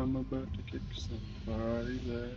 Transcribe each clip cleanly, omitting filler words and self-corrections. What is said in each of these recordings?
I'm about to kick somebody's ass.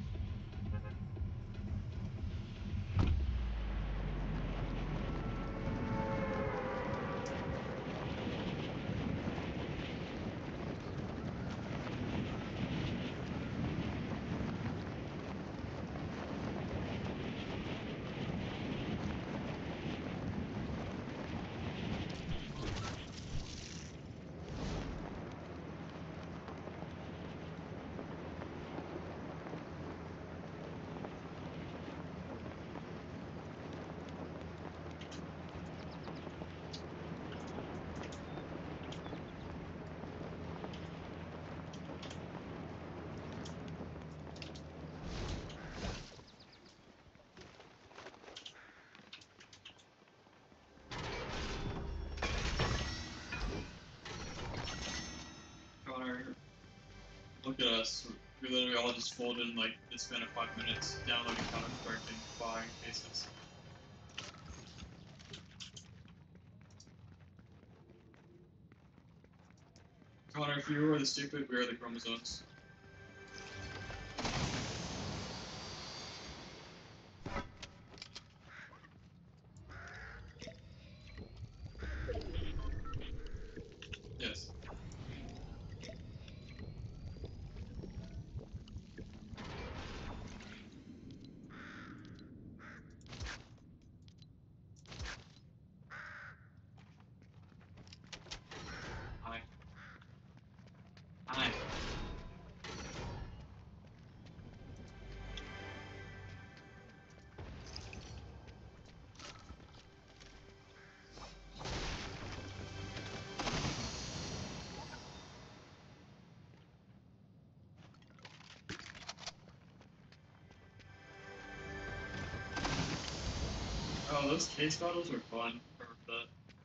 Connor, look at us. We literally all just folded in like the span of 5 minutes, downloading Counter-Strike and buying cases. Connor, if you were the stupid, we are the chromosomes. Yes. Hi. Hi. Oh, those case battles are fun. Or the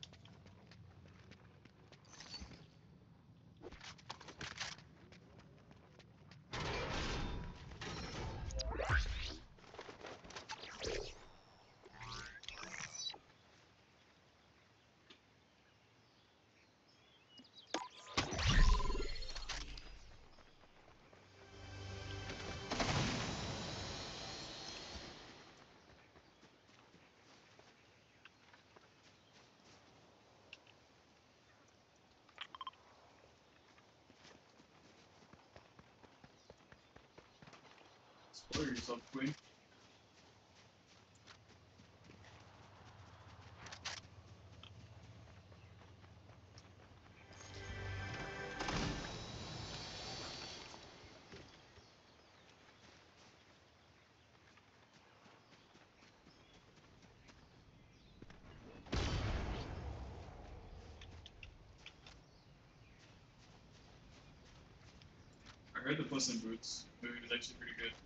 spoil yourself, Queen. I heard the Puss in Boots movie was actually pretty good.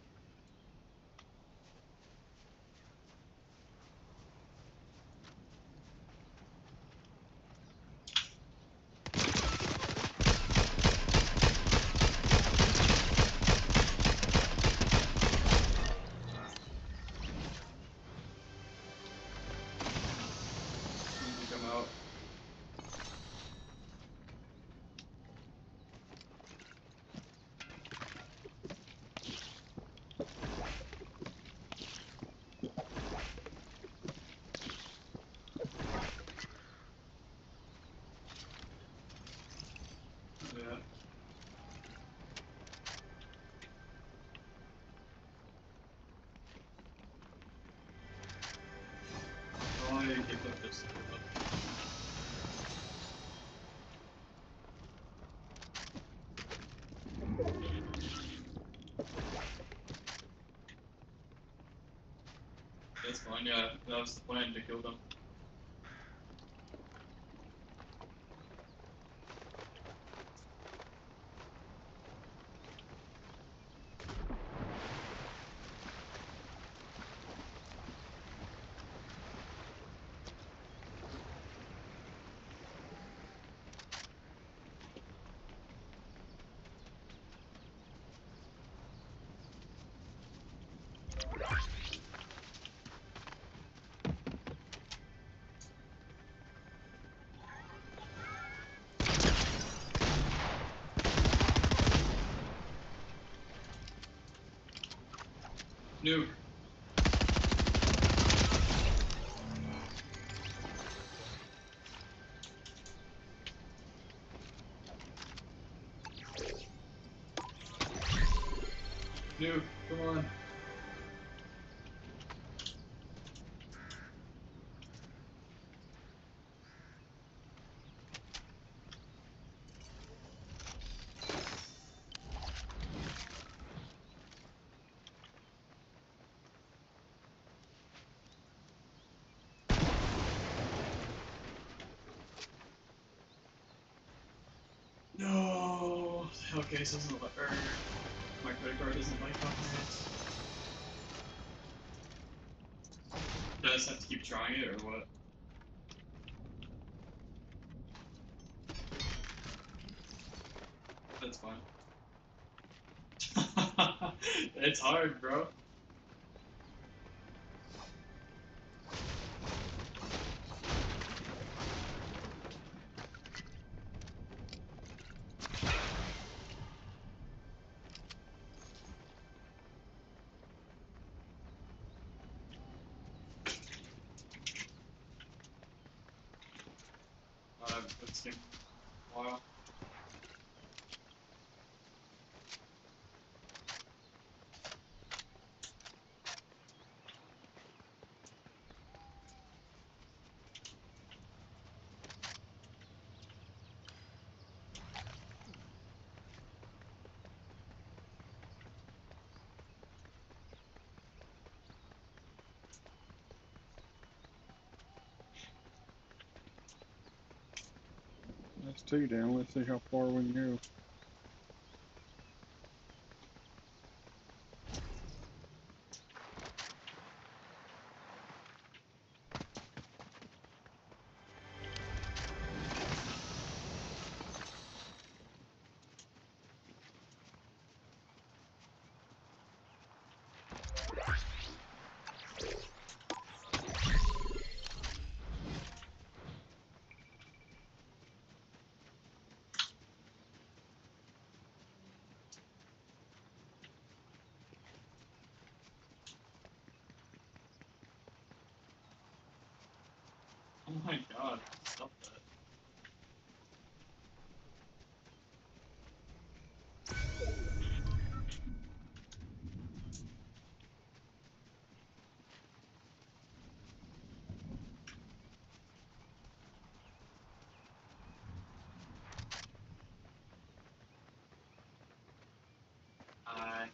When did it come out? Yeah. Oh, I give up this. That's fine, yeah. That was the plan to kill them. Nuke. Nuke, come on. No. Hellcase doesn't let, or my credit card doesn't like upgrades. Do I just have to keep trying it, or what? That's fine. It's hard, bro. It's taking a while. That's two down. Let's see how far we can go. Oh my god, stop that. I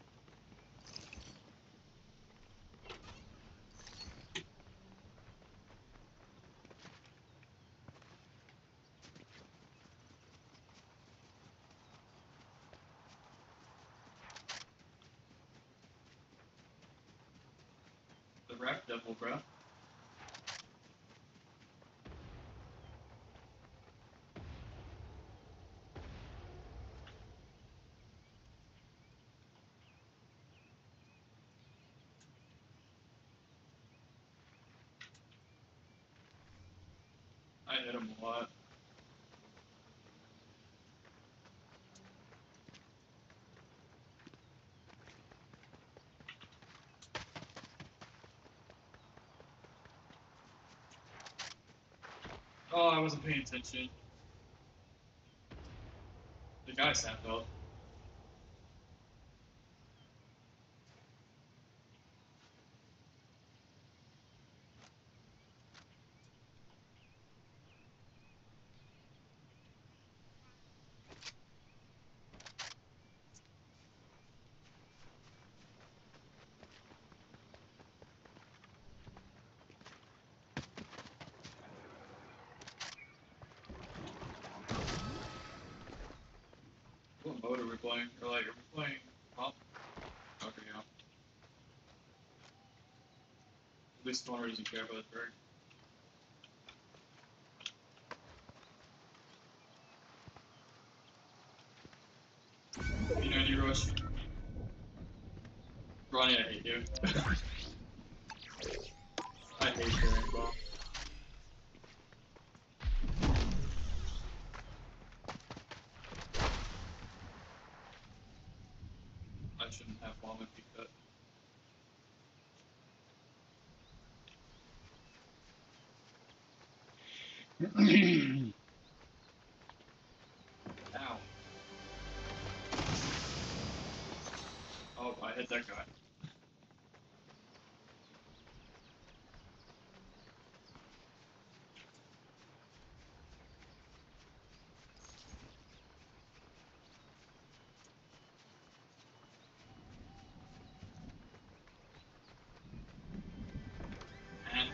the rap devil, bro. I hit him a lot. Oh, I wasn't paying attention. The guy sat though. What mode are we playing? Or like, are we playing pop? Okay, yeah. At least Connor doesn't care about the bird. You know, any rush. Ronnie, I hate you. I hate carrying bomb. I shouldn't have bomb if he cut. Ow. Oh, I hit that guy. And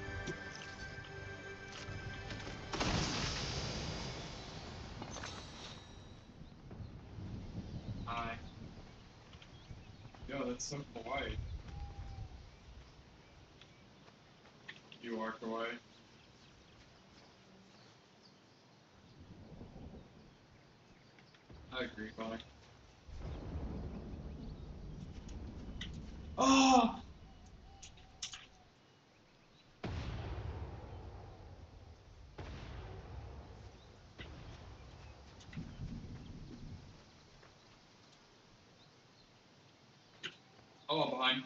I. Yo, that's so kawaii. You are kawaii. I agree, Connor. Oh! Oh, I'm behind.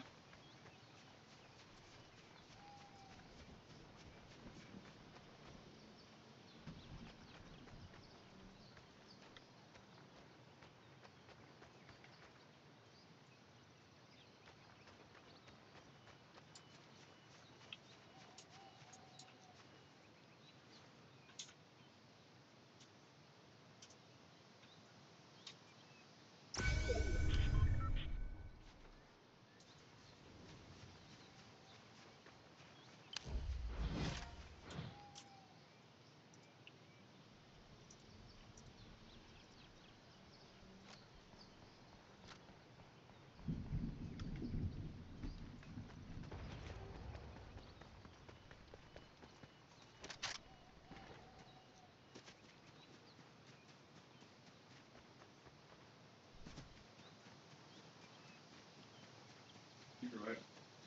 You're right.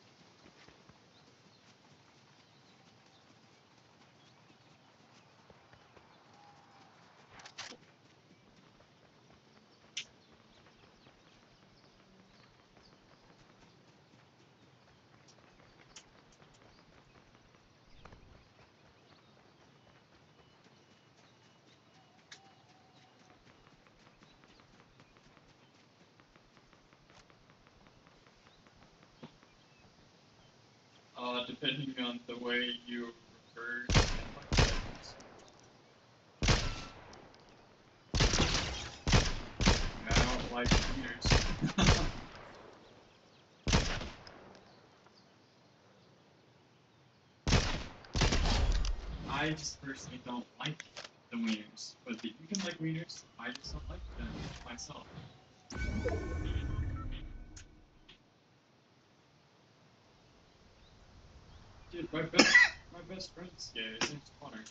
Depending on the way you refer to I don't like wieners. I just personally don't like the wieners. But you can like wieners, I just don't like them myself. Dude, my best friend's gay. His name's Connor.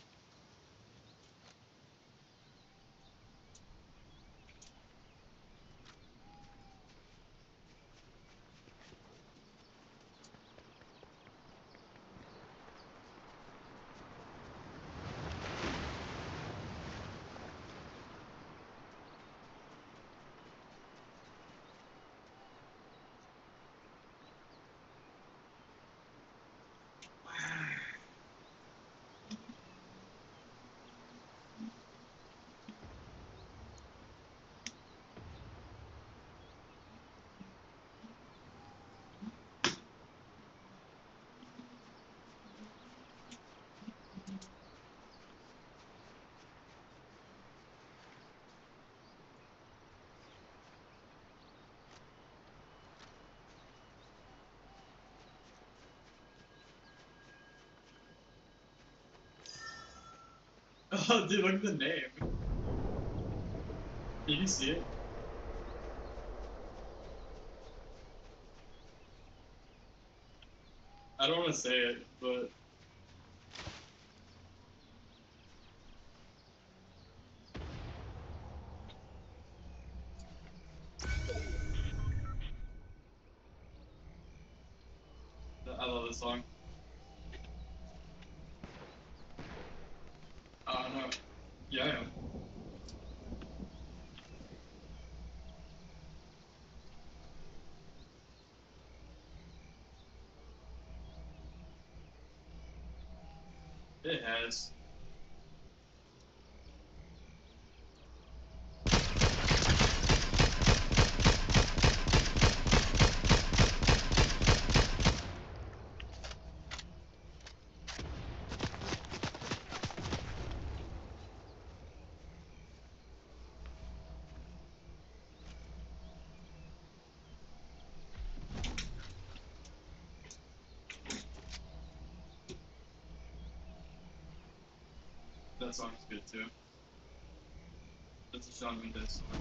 Oh, dude, look at the name. Did you see it? I don't want to say it, but I love this song. No. Yeah, I am. It has. That song's good too. That's a Shawn Mendes song.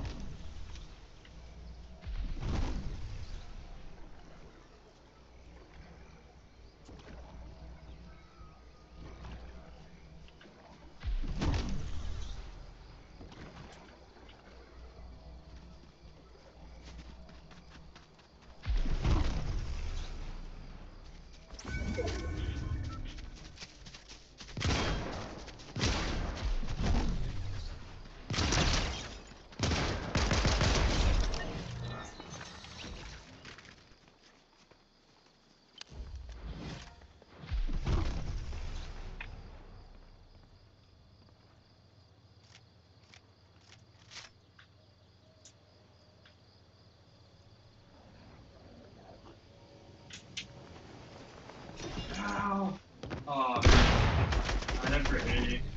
Ow! Oh, man. I never 80.